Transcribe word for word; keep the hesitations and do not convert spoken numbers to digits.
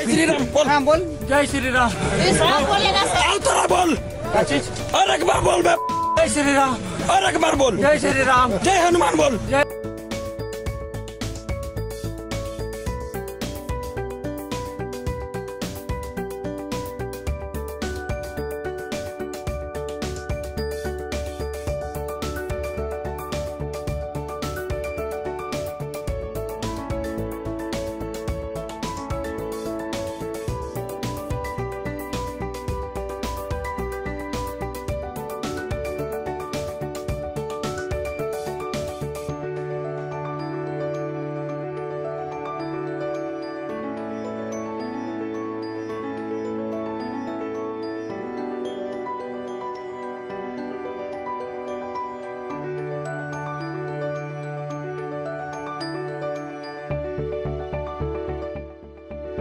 जय श्री राम बोल। हाँ बोल। जय श्री राम। आओ तोरा बोल। और एक बार बोल बे। जय श्री राम। और एक बार बोल। जय श्री राम। जय हनुमान बोल। जय